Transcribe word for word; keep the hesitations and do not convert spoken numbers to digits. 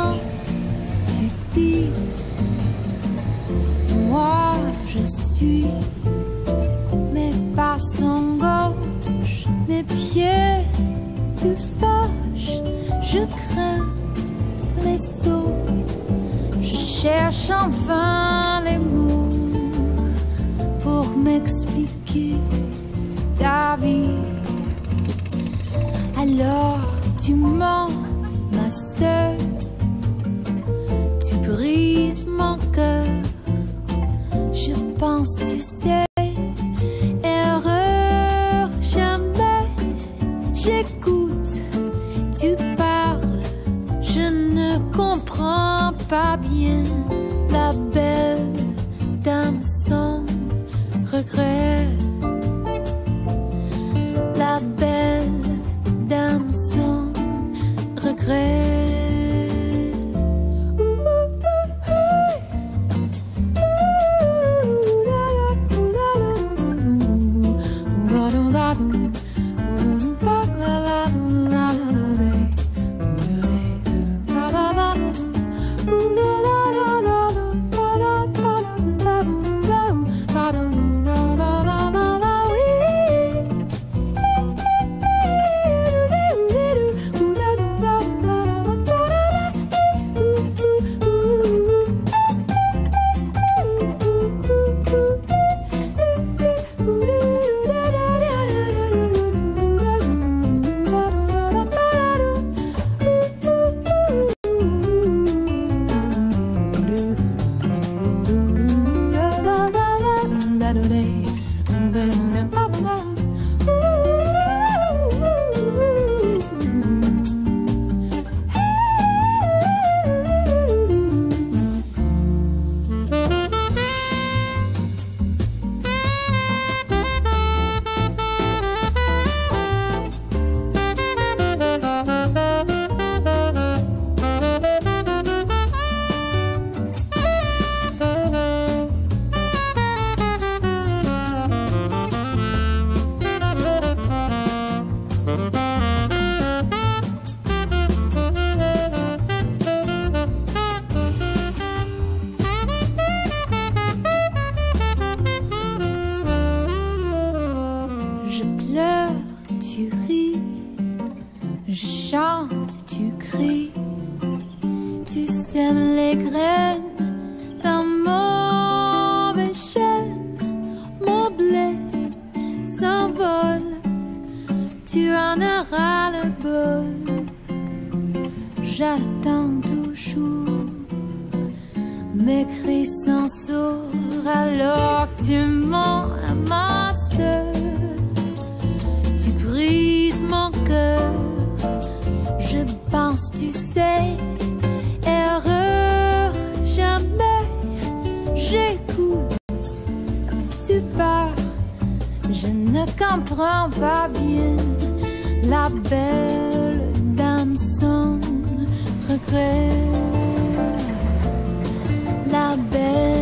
quand tu dis moi je suis, mes pas sont gauche, mes pieds tu fâches, je crains les sauts, je cherche en vain les mots pour m'expliquer ta vie. Alors tu mens, ma sœur, tu brises mon cœur. Je pense, tu sais, erreur jamais. J'écoute, tu parles, je ne comprends pas bien. La belle dame sans regret, la belle dame sans regret. Je pleure, tu ris, je chante, tu cries, tu sèmes les graines dans mon chêne, mon blé s'envole, tu en auras le bol. J'attends toujours, mes cris sont sourds alors que tu m'amasses. Mon cœur, je pense, tu sais, erreur jamais. J'écoute, tu pars, je ne comprends pas bien. La belle dame sans regret, la belle